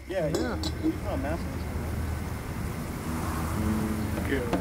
Yeah, yeah. You put a mask on. Good.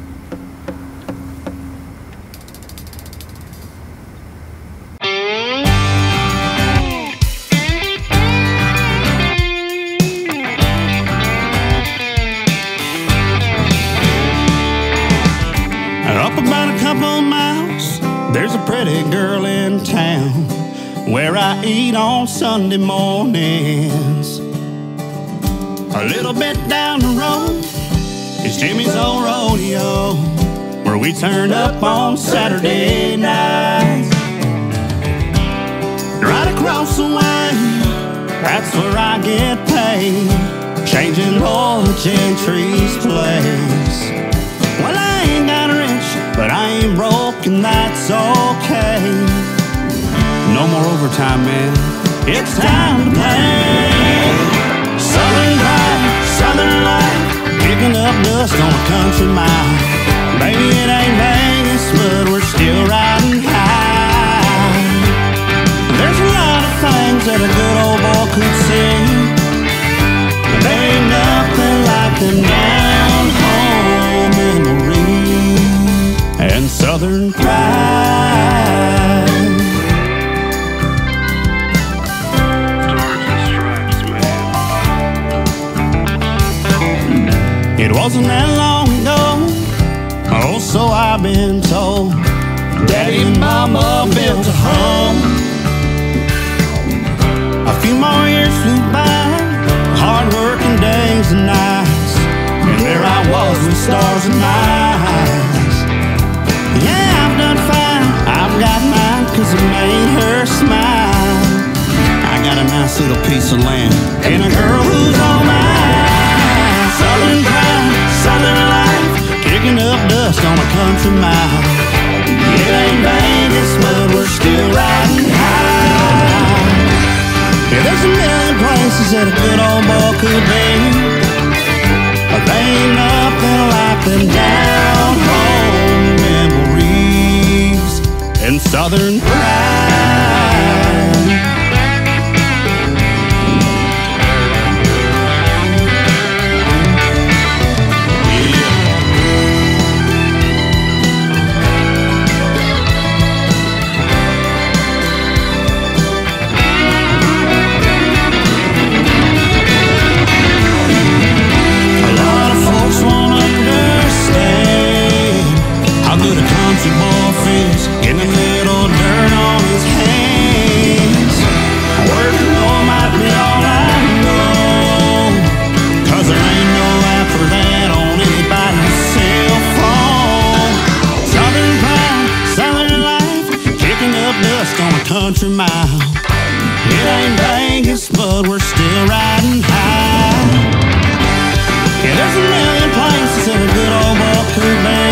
Up about a couple miles, there's a pretty girl in town where I eat on Sunday mornings. A little bit down the road is Jimmy's old rodeo, where we turn up on Saturday nights. Right across the way, that's where I get paid, changing oil Gentry's place. Well, I ain't got rich, but I ain't broke, and that's okay. No more overtime, man. It's time to play. Southern life, Southern life, picking up dust on a country mile. Baby, it ain't Vegas, but we're still riding high. There's a lot of things that a good old boy could see, but there ain't nothing like them down home memories and Southern pride. It wasn't that long ago, oh, so I've been told, Daddy and Mama built a home. A few more years flew by, hard working days and nights, and there I was with stars in my eyes. Yeah, I've done fine, I've got mine, 'cause it made her smile. I got a nice little piece of land and a girl who's all mine. Southern pride, Southern life, kicking up dust on a country mile. It ain't Vegas, but we're still riding high. Yeah, there's a million places that a good old boy could be, but they ain't nothing like them down home memories and Southern pride. Getting a little dirt on his hands. Working on might be all I know, 'cause there ain't no app for that on anybody's cell phone. Southern pride, Southern life, kicking up dust on a country mile. It ain't Vegas, but we're still riding high. Yeah, there's a million places that a good old boy could be,